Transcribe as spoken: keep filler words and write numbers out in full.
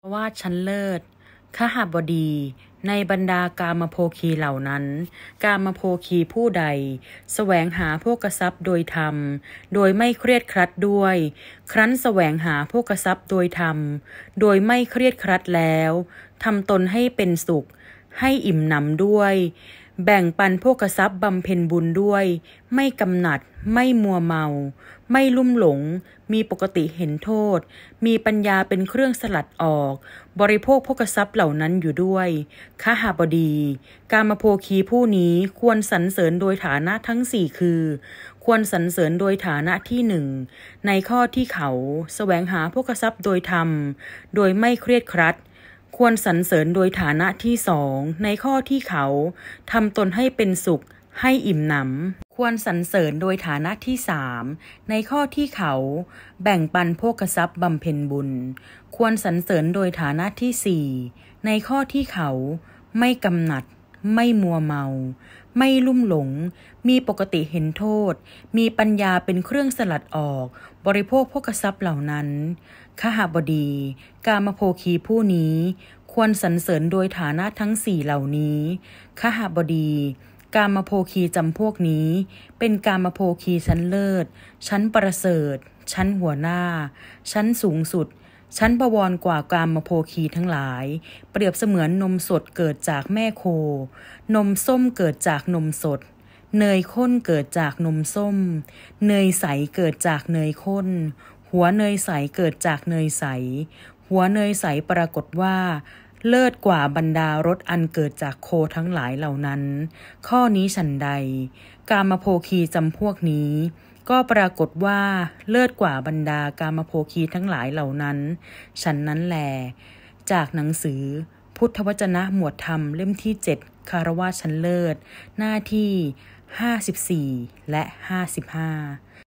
ว่าชั้นเลิศขหบดี ในบรรดากามโภคีเหล่านั้น กามโภคีผู้ใดแสวงหาโภคทรัพย์โดยธรรม โดยไม่เครียดครัดด้วย ครั้นแสวงหาโภคทรัพย์โดยธรรม โดยไม่เครียดครัดแล้วทำตนให้เป็นสุข ให้อิ่มหนำด้วย แบ่งปันโภคทรัพย์บำเพ็ญบุญด้วย ไม่กำหนัด ไม่มัวเมา ไม่ลุ่มหลง มีปกติเห็นโทษ มีปัญญาเป็นเครื่องสลัดออก บริโภคโภคทรัพย์เหล่านั้นอยู่ด้วยขหบดี กามโภคีผู้นี้ควรสรรเสริญโดยฐานะทั้งสี่คือ ควรสรรเสริญโดยฐานะที่หนึ่งในข้อที่เขาแสวงหาโภคทรัพย์โดยธรรม โดยไม่เครียดครัด ควรสรรเสริญโดยฐานะที่สองในข้อที่เขาทำตนให้เป็นสุข ให้อิ่มหนำ ควรสรรเสริญโดยฐานะที่สามในข้อที่เขาแบ่งปันโภคทรัพย์บำเพ็ญบุญ ควรสรรเสริญโดยฐานะที่สี่ในข้อที่เขาไม่กำหนัด ไม่มัวเมา ไม่ลุ่มหลง มีปกติเห็นโทษ มีปัญญาเป็นเครื่องสลัดออก บริโภคโภคทรัพย์เหล่านั้นขหบดี กามโภคีผู้นี้ควรสรรเสริญโดยฐานะทั้งสี่เหล่านี้ขหบดี กามโภคีจำพวกนี้เป็นกามโภคีชั้นเลิศ ชั้นประเสริฐ ชั้นหัวหน้า ชั้นสูงสุด ชั้นบวรกว่ากามโภคีทั้งหลาย เปรียบเสมือนนมสดเกิดจากแม่โค นมส้มเกิดจากนมสด เนยข้นเกิดจากนมส้ม เนยใสเกิดจากเนยข้น หัวเนยใสเกิดจากเนยใส หัวเนยใสปรากฏว่าเลิศกว่าบรรดารสอันเกิดจากโคทั้งหลายเหล่านั้น ข้อนี้ฉันใด กามโภคีจำพวกนี้ก็ปรากฏว่าเลิศกว่าบรรดากามโภคีทั้งหลายเหล่านั้น ฉันนั้นแล จากหนังสือพุทธวจนะหมวดธรรมเล่มที่เจ็ดคารวะชั้นเลิศ หน้าที่ห้าสิบสี่และห้าสิบห้า